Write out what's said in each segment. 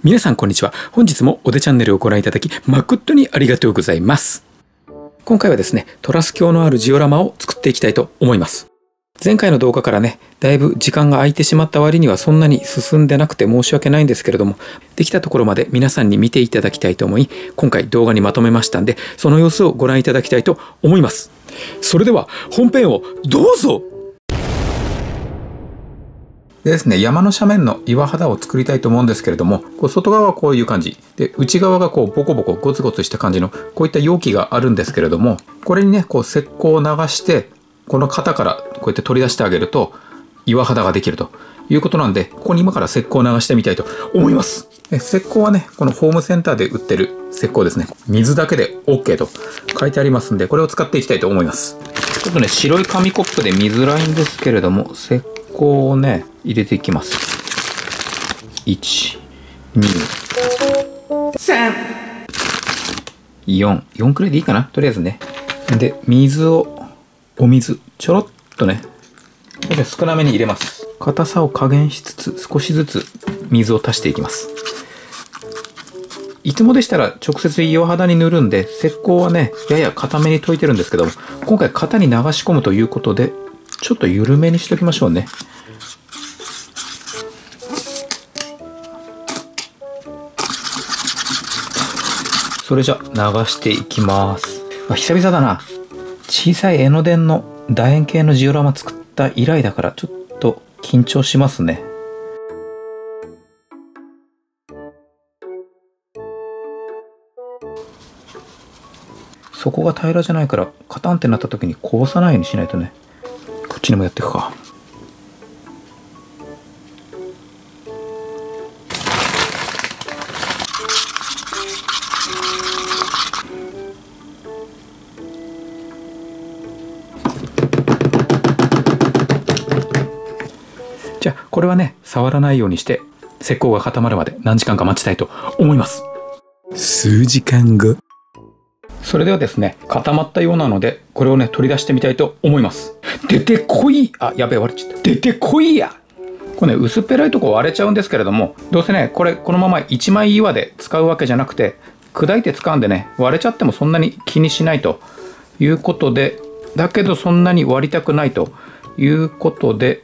皆さんこんにちは。本日もおでチャンネルをご覧いただき誠にありがとうございます。今回はですね、トラス橋のあるジオラマを作っていきたいと思います。前回の動画からね、だいぶ時間が空いてしまった割にはそんなに進んでなくて申し訳ないんですけれども、できたところまで皆さんに見ていただきたいと思い、今回動画にまとめましたんで、その様子をご覧いただきたいと思います。それでは本編をどうぞ。でですね、山の斜面の岩肌を作りたいと思うんですけれども、外側はこういう感じで、内側がボコボコゴツゴツした感じのこういった容器があるんですけれども、これにね石膏を流してこの型からこうやって取り出してあげると岩肌ができるということなんで、ここに今から石膏を流してみたいと思います。石膏はね、このホームセンターで売ってる石膏ですね。水だけで OK と書いてありますんで、これを使っていきたいと思います。ちょっとね、白い紙コップで見づらいんですけれども、石膏をね入れていきます。1、2、3、4くらいでいいかな、とりあえずね。で、お水ちょろっとね、少なめに入れます。硬さを加減しつつ少しずつ水を足していきます。いつもでしたら直接岩肌に塗るんで、石膏はねやや硬めに溶いてるんですけども、今回型に流し込むということでちょっと緩めにしときましょうね。それじゃ流していきます。久々だな。小さい江ノ電の楕円形のジオラマ作った以来だからちょっと緊張しますね。そこが平らじゃないからカタンってなった時にこぼさないようにしないとね。こっちにもやっていくか。じゃあこれはね触らないようにして石膏が固まるまで何時間か待ちたいと思います。数時間後。それではですね、固まったようなのでこれをね取り出してみたいと思います。出てこい。やべえ、割れちゃった。出てこいや。これね、薄っぺらいとこ割れちゃうんですけれども、どうせねこのまま一枚岩で使うわけじゃなくて砕いて使うんでね、割れちゃってもそんなに気にしないということで、だけどそんなに割りたくないということで、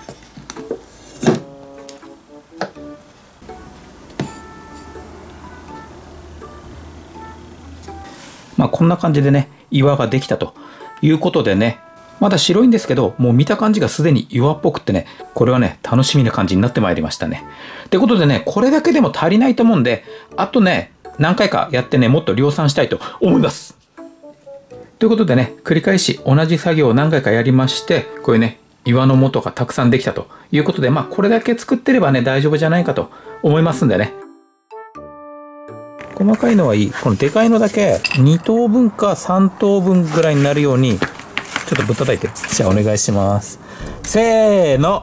こんな感じでね岩ができたということでね、まだ白いんですけどもう見た感じがすでに岩っぽくってね、これはね楽しみな感じになってまいりましたね。ってことでね、これだけでも足りないと思うんで、あとね何回かやってねもっと量産したいと思います。ということでね、繰り返し同じ作業を何回かやりまして、こういうね岩の元がたくさんできたということで、これだけ作ってればね大丈夫じゃないかと思いますんでね。細かいのはいい。このでかいのだけ2等分か3等分ぐらいになるようにちょっとぶったたいて。じゃあお願いします。せーの。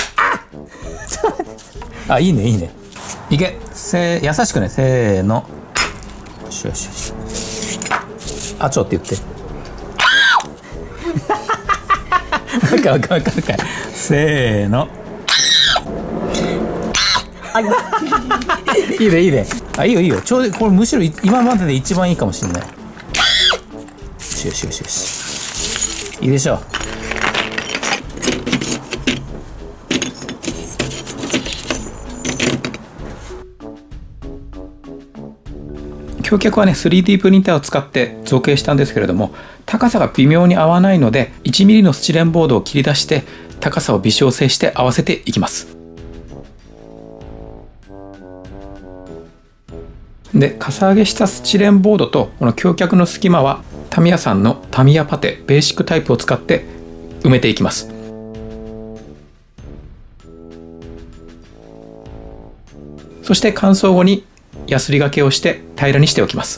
いいねいいね。いけ。優しくね。せーの。よしよしよし。ちょって言って。わかる。せーの。いいねいいね。いいよ。ちょうどこれむしろ今までで一番いいかもしれない。よし。いいでしょう。橋脚はね 3D プリンターを使って造形したんですけれども、高さが微妙に合わないので 1mm のスチレンボードを切り出して高さを微調整して合わせていきます。で、かさ上げしたスチレンボードとこの橋脚の隙間はタミヤさんのタミヤパテベーシックタイプを使って埋めていきます。そして乾燥後にヤスリがけをして平らにしておきます。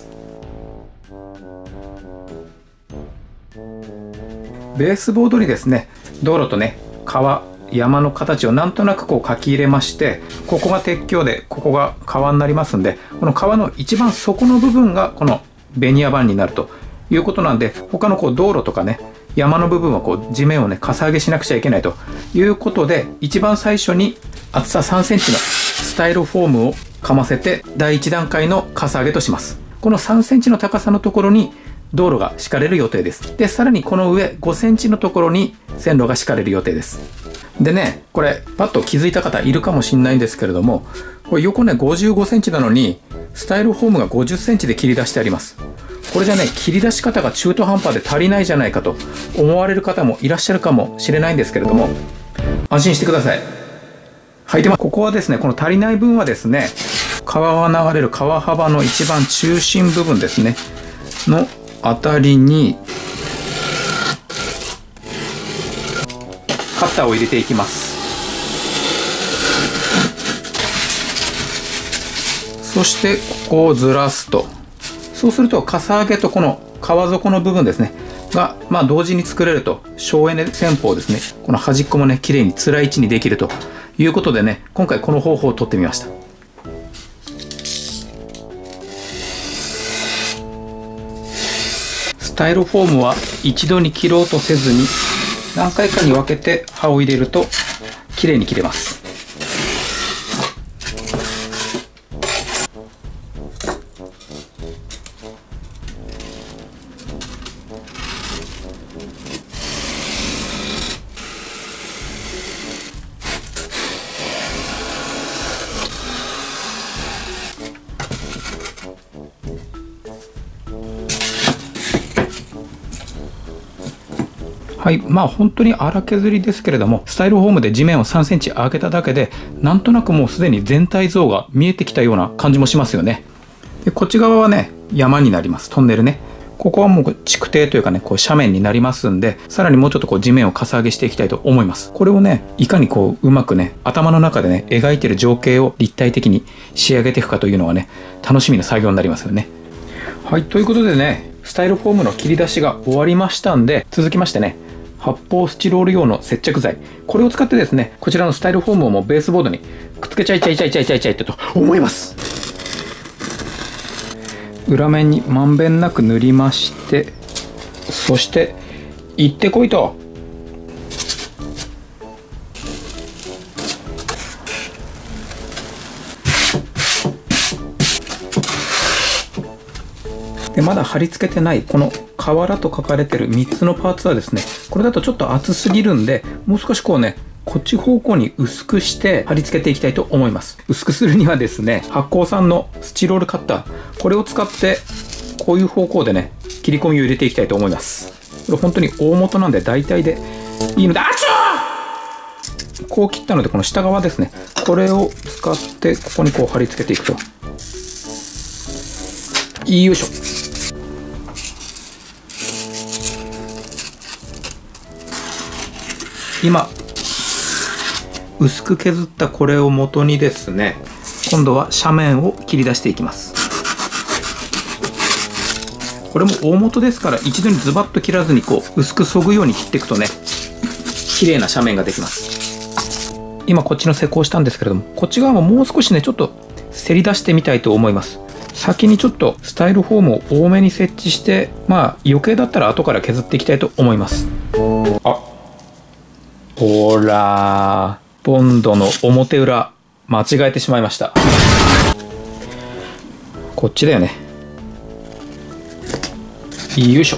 ベースボードにですね、道路とね山の形をなんとなく書き入れまして、ここが鉄橋でここが川になりますんで、この川の一番底の部分がこのベニヤ板になるということなんで、他の道路とかね山の部分は地面をねかさ上げしなくちゃいけないということで、一番最初に厚さ3センチのススタイロフォームをかませて第1段階のかさ上げとします。この3センチの高さのところに道路が敷かれる予定です。で、さらにこの上5センチのところに線路が敷かれる予定です。でね、これパッと気づいた方いるかもしれないんですけれども、これ横ね55センチなのにスタイロフォームが50センチで切り出してあります。これじゃね、切り出し方が中途半端で足りないじゃないかと思われる方もいらっしゃるかもしれないんですけれども、安心してください。はい、でここはですね、この足りない分はですね、川が流れる川幅の一番中心部分ですねのあたりにカッターを入れていきます。そしてここをずらすと、そうするとかさ上げとこの川底の部分ですねが、同時に作れると、省エネ戦法ですね、この端っこもね綺麗につらい位置にできるということでね、今回この方法を取ってみました。スタイロフォームは一度に切ろうとせずに何回かに分けて刃を入れると綺麗に切れます。はい、本当に荒削りですけれども、スタイロフォームで地面を3センチ上げただけで、なんとなくもうすでに全体像が見えてきたような感じもしますよね。でこっち側はね、山になります。トンネルね。ここはもう築堤というかね、こう斜面になりますんで、さらにもうちょっとこう地面をかさ上げしていきたいと思います。これをね、いかにこううまくね、頭の中でね、描いてる情景を立体的に仕上げていくかというのはね、楽しみな作業になりますよね。はい、ということでね、スタイロフォームの切り出しが終わりましたんで、続きましてね、発泡スチロール用の接着剤、これを使ってですね、こちらのスタイロフォームをもうベースボードにくっつけちゃいと思います。裏面にまんべんなく塗りまして、そして行ってこいと。でまだ貼り付けてないこの瓦と書かれてる3つのパーツはですね、これだとちょっと厚すぎるんで、もう少しこうね、こっち方向に薄くして貼り付けていきたいと思います。薄くするにはですね、発光産のスチロールカッター、これを使ってこういう方向でね、切り込みを入れていきたいと思います。これ本当に大元なんで大体でいいので、こう切ったので、この下側ですね、これを使ってここにこう貼り付けていくと、よいしょ。今薄く削ったこれを元にですね、今度は斜面を切り出していきます。これも大元ですから、一度にズバッと切らずにこう薄くそぐように切っていくとね、綺麗な斜面ができます。今こっちの施工したんですけれども、こっち側ももう少しね、ちょっとせり出してみたいと思います。先にちょっとスタイロフォームを多めに設置して、余計だったら後から削っていきたいと思います。ほら、ボンドの表裏間違えてしまいました。こっちだよね。よいしょ。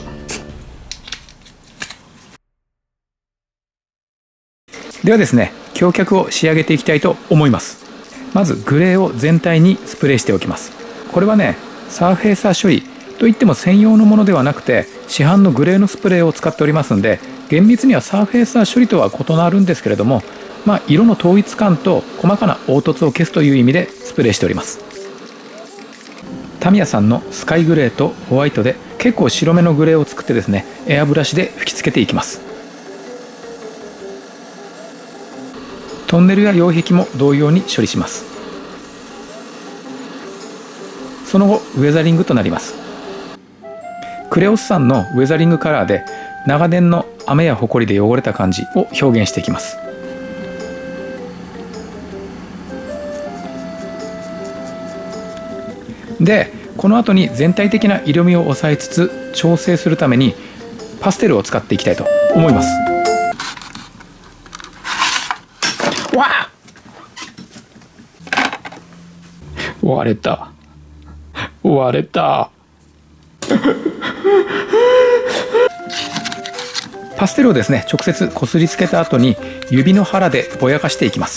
ではですね、橋脚を仕上げていきたいと思います。まずグレーを全体にスプレーしておきます。これはね、サーフェイサー処理といっても専用のものではなくて、市販のグレーのスプレーを使っておりますんで、厳密にはサーフェイサー処理とは異なるんですけれども、色の統一感と細かな凹凸を消すという意味でスプレーしております。タミヤさんのスカイグレーとホワイトで結構白めのグレーを作ってですね、エアブラシで吹き付けていきます。トンネルや擁壁も同様に処理します。その後ウェザリングとなります。クレオスさんのウェザリングカラーで長年の雨やほこりで汚れた感じを表現していきます。でこの後に全体的な色味を抑えつつ調整するためにパステルを使っていきたいと思います。わあ割れた。割れた。パステルをですね、直接こすりつけた後に指の腹でぼやかしていきます。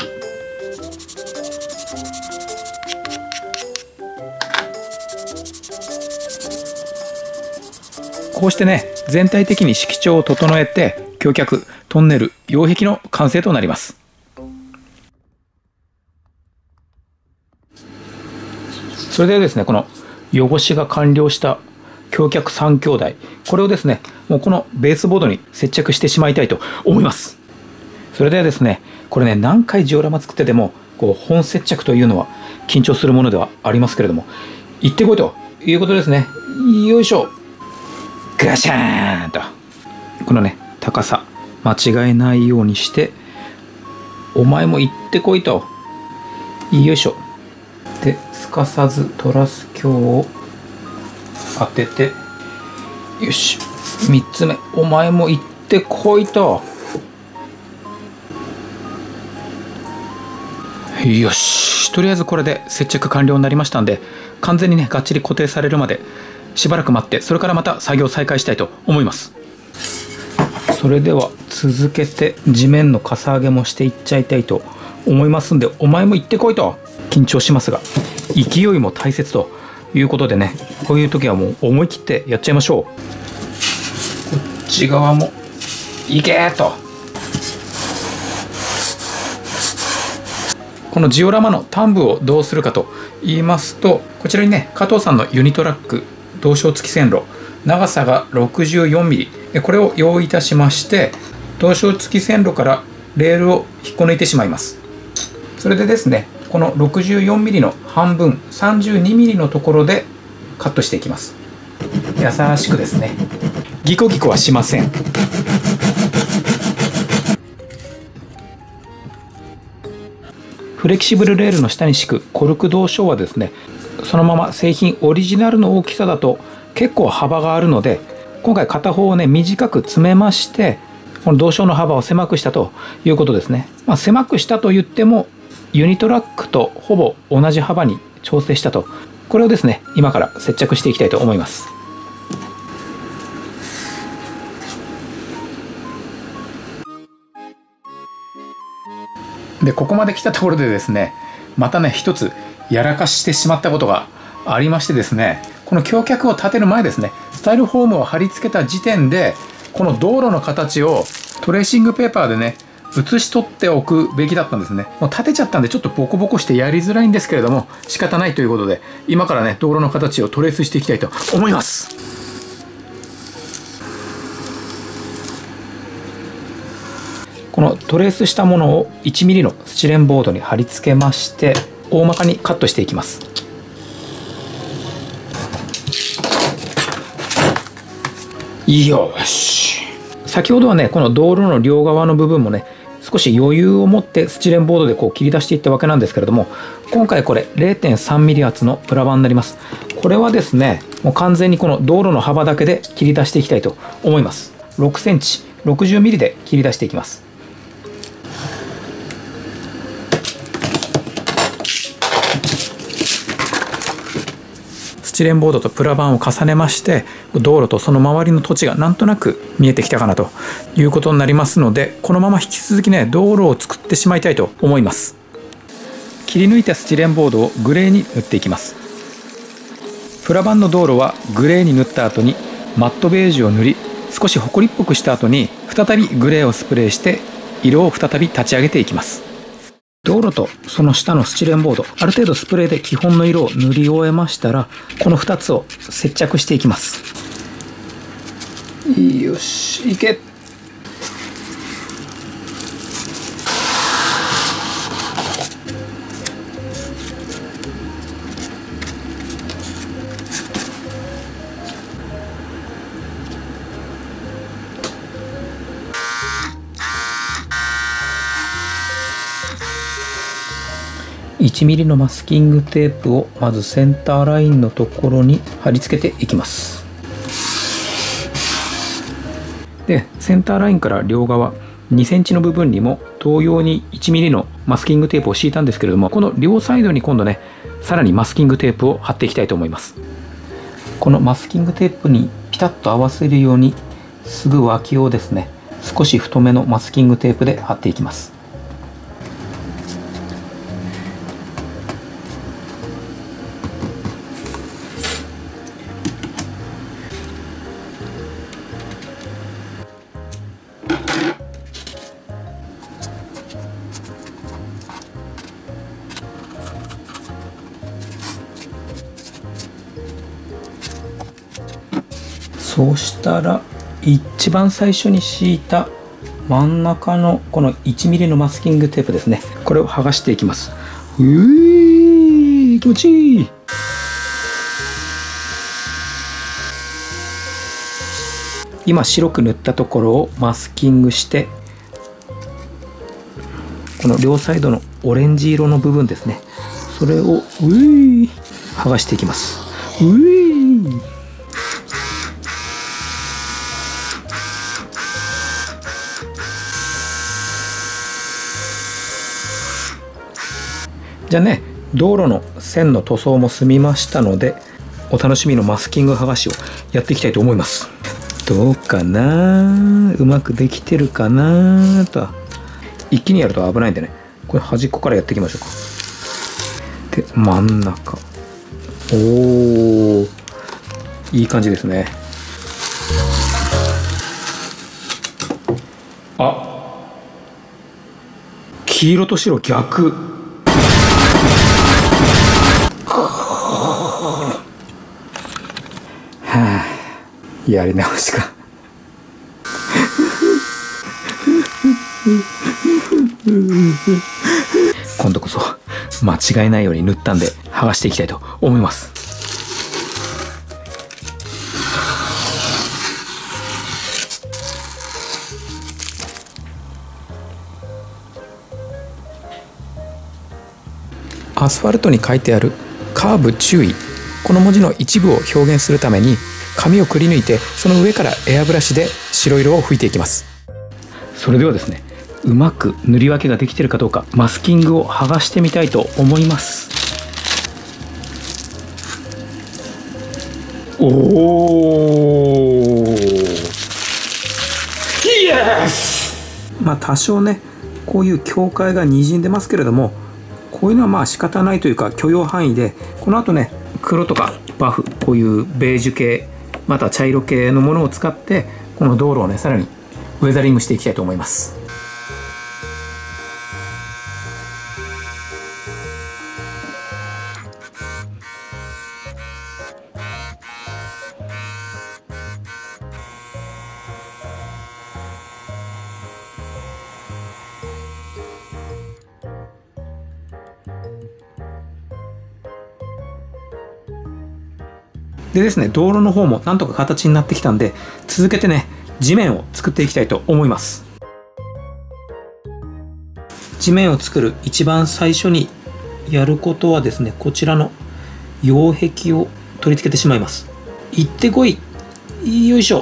こうしてね、全体的に色調を整えて、橋脚、トンネル、擁壁の完成となります。それではですね、この汚しが完了した橋脚3兄弟、これをですね、もうこのベースボードに接着してしまいたいと思います。それではですね、これね、何回ジオラマ作ってても、本接着というのは緊張するものではありますけれども、行ってこいということですね。よいしょ。ガシャーンと。このね、高さ、間違えないようにして、お前も行ってこいと。よいしょ。で、すかさずトラス橋を当てて、よし。3つ目、お前も行ってこいと。よし。とりあえずこれで接着完了になりましたんで、完全にね、がっちり固定されるまでしばらく待って、それからまた作業再開したいと思います。それでは続けて地面のかさ上げもしていっちゃいたいと思いますんで、お前も行ってこいと。緊張しますが勢いも大切ということでね、こういう時はもう思い切ってやっちゃいましょう。こっち側も行けーと。このジオラマの端部をどうするかと言いますと、こちらにね、加藤さんのユニトラック導衝付き線路、長さが 64mm、 これを用意いたしまして、導衝付き線路からレールを引っこ抜いてしまいます。それでですね、この 64mm の半分 32mm のところでカットしていきます。優しくですね。ギコギコはしません。フレキシブルレールの下に敷くコルク導衝はですね、そのまま製品オリジナルの大きさだと結構幅があるので、今回片方をね、短く詰めまして、この導衝の幅を狭くしたということですね。狭くしたと言ってもユニトラックとほぼ同じ幅に調整したと。これをですね、今から接着していきたいと思います。で、ここまで来たところでですね、またね、一つやらかしてしまったことがありましてですね、この橋脚を立てる前ですね、スタイルフォームを貼り付けた時点で、この道路の形をトレーシングペーパーでね、写し取っておくべきだったんですね。もう立てちゃったんでちょっとボコボコしてやりづらいんですけれども、仕方ないということで、今からね、道路の形をトレースしていきたいと思います。このトレースしたものを 1mm のスチレンボードに貼り付けまして、大まかにカットしていきます。よし。先ほどはね、この道路の両側の部分もね、少し余裕を持ってスチレンボードでこう切り出していったわけなんですけれども、今回これ 0.3mm 厚のプラ板になります。これはですね、もう完全にこの道路の幅だけで切り出していきたいと思います。6センチ 60mm で切り出していきます。スチレンボードとプラ板を重ねまして、道路とその周りの土地がなんとなく見えてきたかなということになりますので、このまま引き続きね、道路を作ってしまいたいと思います。切り抜いたスチレンボードをグレーに塗っていきます。プラ板の道路はグレーに塗った後にマットベージュを塗り、少し埃っぽくした後に再びグレーをスプレーして色を再び立ち上げていきます。道路とその下のスチレンボード、ある程度スプレーで基本の色を塗り終えましたら、この2つを接着していきます。よし、いけ。1mm のマスキングテープをまずセンターラインのところに貼り付けていきます。で、センターラインから両側2センチの部分にも同様に 1mm のマスキングテープを敷いたんですけれども、この両サイドに今度ね、 さらにマスキングテープを貼っていきたいと思います。このマスキングテープにピタッと合わせるように、すぐ脇をですね、少し太めのマスキングテープで貼っていきます。そうしたら一番最初に敷いた真ん中のこの 1mm のマスキングテープですね、これを剥がしていきます。気持ちいい。今白く塗ったところをマスキングして、この両サイドのオレンジ色の部分ですね、それを剥がしていきます。じゃあね、道路の線の塗装も済みましたので、お楽しみのマスキング剥がしをやっていきたいと思います。どうかな、うまくできてるかなと。一気にやると危ないんでね、これ端っこからやっていきましょうか。で、真ん中。いい感じですね。あ、黄色と白逆。やり直しか。今度こそ間違えないように塗ったんで剥がしていきたいと思います。アスファルトに書いてあるカーブ注意、この文字の一部を表現するために紙をくり抜いて、その上からエアブラシで白色を拭いていきます。それではですね、うまく塗り分けができているかどうか、マスキングを剥がしてみたいと思います。イエス。多少ね、こういう境界がにじんでますけれども、こういうのは仕方ないというか許容範囲で、この後ね、黒とかバフ、こういうベージュ系、また茶色系のものを使って、この道路をね、さらにウェザリングしていきたいと思います。でですね、道路の方もなんとか形になってきたんで、続けてね、地面を作っていきたいと思います。地面を作る一番最初にやることはですね、こちらの擁壁を取り付けてしまいます。行ってこい。よいしょ。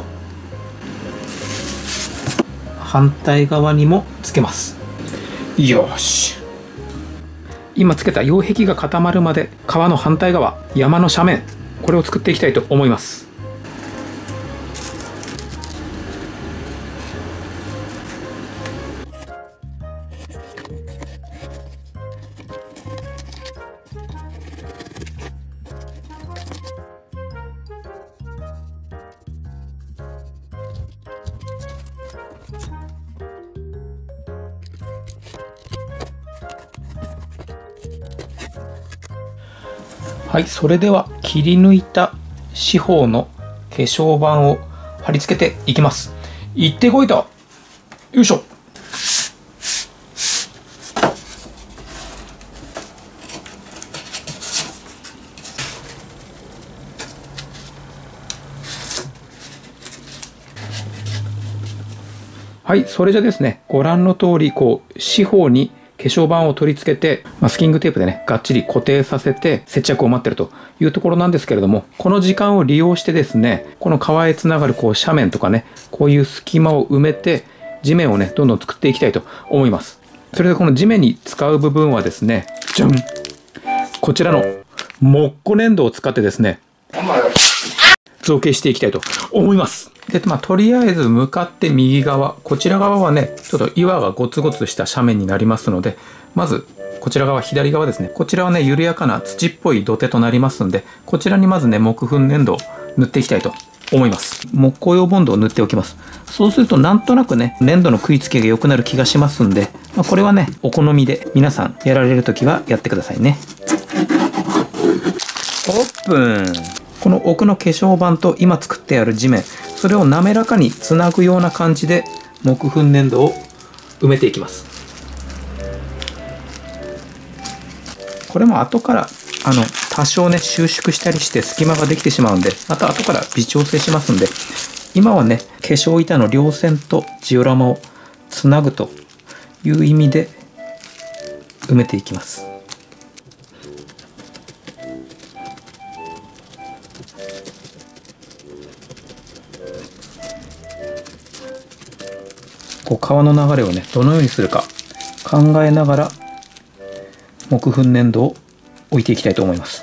反対側にもつけます。よし。今つけた擁壁が固まるまで、川の反対側、山の斜面、これを作っていきたいと思います。はい、それでは切り抜いた四方の化粧板を貼り付けていきます。行ってこいと。よいしょ。はい、それじゃですね、ご覧の通り四方に化粧板を取り付けて、マスキングテープでね、がっちり固定させて接着を待ってるというところなんですけれども、この時間を利用してですね、この川へつながる斜面とかね、こういう隙間を埋めて、地面をね、どんどん作っていきたいと思います。それでこの地面に使う部分はですね、じゃん、こちらの木工粘土を使ってですね、造形していきたいと思います。で、とりあえず向かって右側、こちら側はね、ちょっと岩がゴツゴツした斜面になりますので、まず、こちら側、左側ですね。こちらはね、緩やかな土っぽい土手となりますんで、こちらにまずね、木粉粘土を塗っていきたいと思います。木工用ボンドを塗っておきます。そうすると、なんとなくね、粘土の食いつきが良くなる気がしますんで、これはね、お好みで皆さんやられるときはやってくださいね。オープン。この奥の化粧板と今作ってある地面、それを滑らかにつなぐような感じで木粉粘土を埋めていきます。これも後から多少ね収縮したりして隙間ができてしまうんで、また後から微調整しますんで、今はね化粧板の両線とジオラマをつなぐという意味で埋めていきます。こう川の流れをねどのようにするか考えながら木粉粘土を置いていきたいと思います。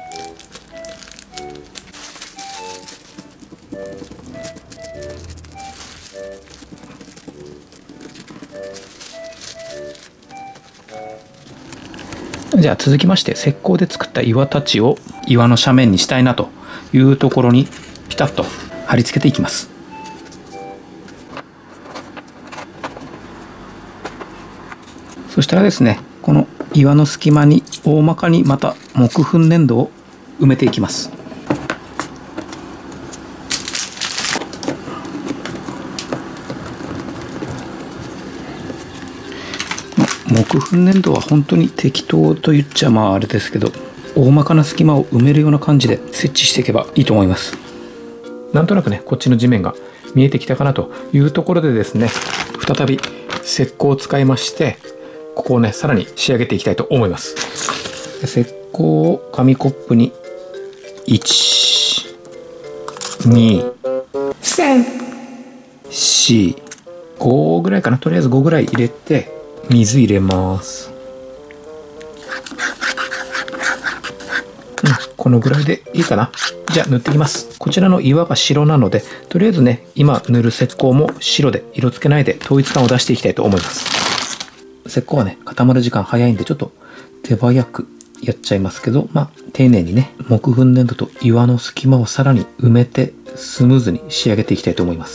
じゃあ続きまして石膏で作った岩たちを岩の斜面にしたいなというところにピタッと貼り付けていきます。そしたらですね、この岩の隙間に大まかにまた木粉粘土を埋めていきます。木粉粘土は本当に適当と言っちゃあれですけど、大まかな隙間を埋めるような感じで設置していけばいいと思います。なんとなくねこっちの地面が見えてきたかなというところでですね、再び石膏を使いましてここをねさらに仕上げていきたいと思います。石膏を紙コップに1、2、3、4、5ぐらいかな、とりあえず5ぐらい入れて水入れます。このぐらいでいいかな。じゃあ塗っていきます。こちらの岩が白なので、とりあえずね今塗る石膏も白で色付けないで統一感を出していきたいと思います。石膏はね固まる時間早いんでちょっと手早くやっちゃいますけど、丁寧にね木粉粘土と岩の隙間をさらに埋めてスムーズに仕上げていきたいと思います。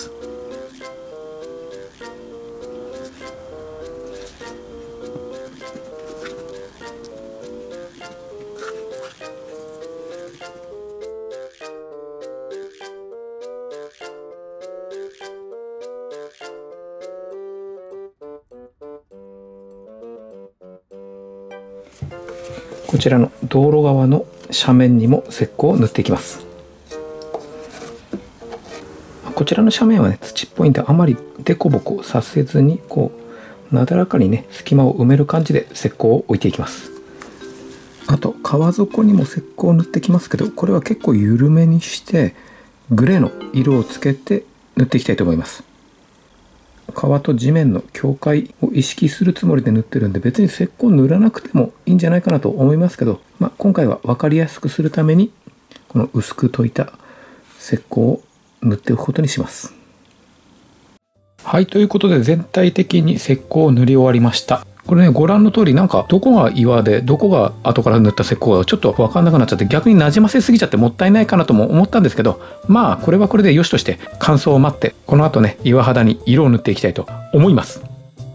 こちらの道路側の斜面にも石膏を塗っていきます。こちらの斜面はね土っぽいんであまりデコボコさせずにこうなだらかにね隙間を埋める感じで石膏を置いていきます。あと川底にも石膏を塗ってきますけど、これは結構緩めにしてグレーの色をつけて塗っていきたいと思います。川と地面の境界を意識するつもりで塗ってるんで、別に石膏塗らなくてもいいんじゃないかなと思いますけど、今回は分かりやすくするためにこの薄く溶いた石膏を塗っておくことにします。はい、ということで全体的に石膏を塗り終わりました。これねご覧の通りなんかどこが岩でどこが後から塗った石膏がちょっと分かんなくなっちゃって、逆になじませすぎちゃってもったいないかなとも思ったんですけど、これはこれで良しとして乾燥を待ってこの後ね岩肌に色を塗っていきたいと思います。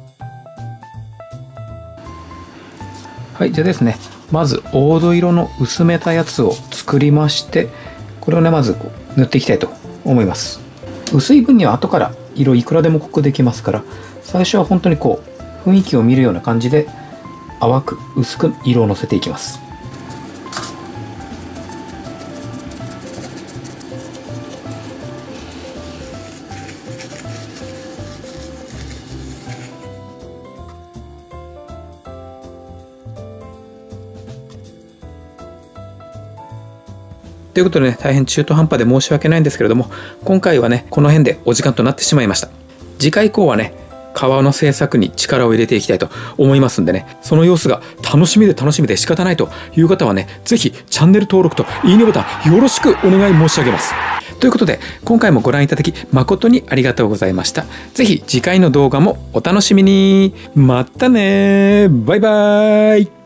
はい、じゃあですね、まず黄土色の薄めたやつを作りまして、これをねまずこう塗っていきたいと思います。薄い分には後から色いくらでも濃くできますから、最初は本当にこう雰囲気を見るような感じで淡く薄く色をのせていきます。ということでね、大変中途半端で申し訳ないんですけれども、今回はねこの辺でお時間となってしまいました。次回以降はね川の製作に力を入れていきたいと思いますんでね、その様子が楽しみで仕方ないという方はね、ぜひチャンネル登録といいねボタンよろしくお願い申し上げます。ということで、今回もご覧いただき誠にありがとうございました。ぜひ次回の動画もお楽しみに。またね。バイバーイ。